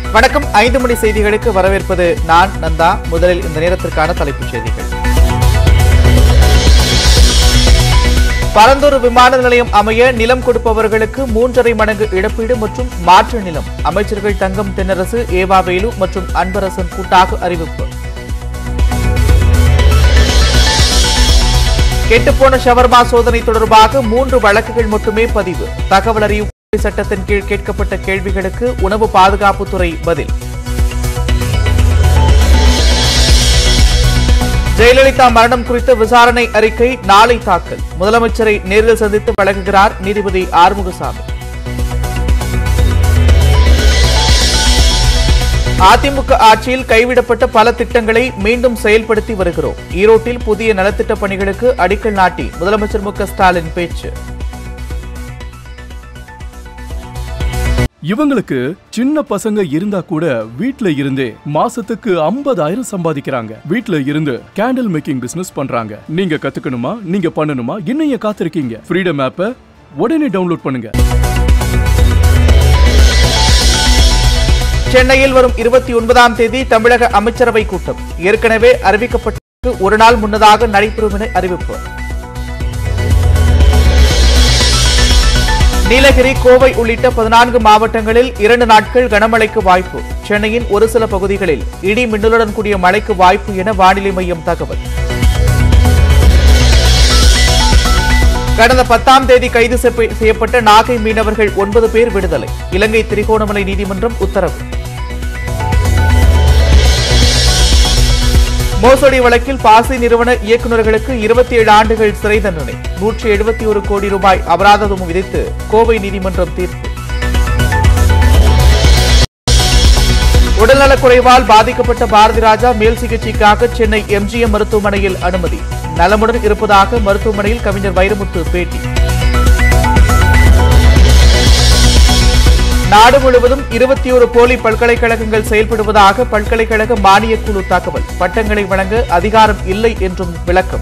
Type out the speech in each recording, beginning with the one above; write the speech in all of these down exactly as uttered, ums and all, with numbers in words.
வணக்கம். ஐந்து மணி செய்திகளுக்கு வரவேற்பது நான் நந்தா. முதலில் இந்த நேரத்திற்கான தலைப்புச் செய்திகள். பரந்தூர் விமான நிலையம் அமைய நிலம் கொடுப்பவர்களுக்கு மூன்றரை மடங்கு இழப்பீடு மற்றும் மாற்று நிலம். அமைச்சர்கள் தங்கம் தென்னரசு, ஏவா வேலு மற்றும் அன்பரசன் கூட்டாக அறிவிப்பு. கெட்டுப்போன ஷவர்மா சோதனை தொடர்பாக மூன்று வழக்குகள் மட்டுமே பதிவு. தகவல் அறியும் சட்டத்தின் கீழ் கேட்கப்பட்ட கேள்விகளுக்கு உணவு பாதுகாப்புத்துறை பதில். ஜெயலலிதா மரணம் குறித்த விசாரணை அறிக்கை நாளை தாக்கல். முதலமைச்சரை நேரில் சந்தித்து வழங்குகிறார் நீதிபதி ஆறுமுகசாமி. அதிமுக ஆட்சியில் கைவிடப்பட்ட பல திட்டங்களை மீண்டும் செயல்படுத்தி வருகிறோம். ஈரோட்டில் புதிய நலத்திட்ட பணிகளுக்கு அடிக்கல் நாட்டி முதலமைச்சர் மு க ஸ்டாலின் பேச்சு. இவங்களுக்கு சின்ன பசங்க இருந்தா கூட வீட்ல இருந்தே மாசத்துக்கு ஐம்பதாயிரம் சம்பாதிக்கிறாங்க. வீட்ல இருந்து கேண்டில் மேக்கிங் பிசினஸ் பண்றாங்க. நீங்க கத்துக்கணுமா, நீங்க பண்ணணுமா, இன்னும் காத்திருக்கீங்க? ஃப்ரீடம் ஆப்பை உடனே டவுன்லோட் பண்ணுங்க. சென்னையில் வரும் இருபத்தி ஒன்பதாம் தேதி தமிழக அமைச்சரவை கூட்டம் ஏற்கனவே அறிவிக்கப்பட்ட ஒரு நாள் முன்னதாக நடைபெறும் என அறிவிப்பு. நீலகிரி, கோவை உள்ளிட்ட பதினான்கு மாவட்டங்களில் இரண்டு நாட்கள் கனமழைக்கு வாய்ப்பு. சென்னையின் ஒரு சில பகுதிகளில் இடி மின்னலுடன் கூடிய மழைக்கு வாய்ப்பு என வானிலை மையம் தகவல். கடந்த பத்தாம் தேதி கைது செய்யப்பட்ட நாகை மீனவர்கள் ஒன்பது பேர் விடுதலை. இலங்கை திரிகோணமலை நீதிமன்றம் உத்தரவு. மோசடி வழக்கில் பாசி நிறுவன இயக்குநர்களுக்கு இருபத்தி ஏழு ஆண்டுகள் சிறை தண்டனை. நூற்றி எழுபத்தி ஒரு கோடி ரூபாய் அபராதம் விதித்து கோவை நீதிமன்றம் தீர்ப்பு. உடல்நலக்குறைவால் பாதிக்கப்பட்ட பாரதி ராஜா மேல் சிகிச்சைக்காக சென்னை எம் ஜி எம் மருத்துவமனையில் அனுமதி. நலமுடன் இருப்பதாக மருத்துவமனையில் கவிஞர் வைரமுத்து பேட்டி. நாடு முழுவதும் இருபத்தி ஒரு போலி பல்கலைக்கழகங்கள் செயல்படுவதாக பல்கலைக்கழக மானியக் குழு தகவல். பட்டங்களை வழங்க அதிகாரம் இல்லை என்றும் விளக்கம்.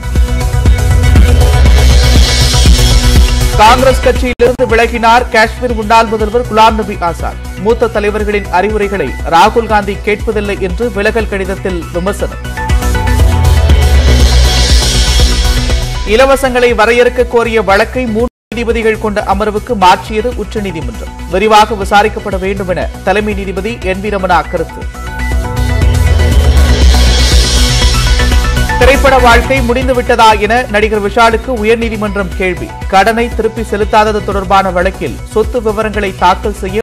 காங்கிரஸ் கட்சியிலிருந்து விலகினார் காஷ்மீர் முன்னாள் முதல்வர் குலாம் நபி ஆசாத். மூத்த தலைவர்களின் அறிவுரைகளை ராகுல் காந்தி கேட்பதில்லை என்று விலகல் கடிதத்தில் விமர்சனம். இலவசங்களை வரையறுக்க கோரிய வழக்கை மூன்று நீதிபதிகள் கொண்ட அமர்வுக்கு மாற்றியது உச்சநீதிமன்றம். விரிவாக விசாரிக்கப்பட வேண்டும் என தலைமை நீதிபதி என் வி ரமணா கருத்து. திரைப்பட வாழ்க்கை முடிந்துவிட்டதா என நடிகர் விஷாலுக்கு உயர்நீதிமன்றம் கேள்வி. கடனை திருப்பி செலுத்தாதது தொடர்பான வழக்கில் சொத்து விவரங்களை தாக்கல் செய்ய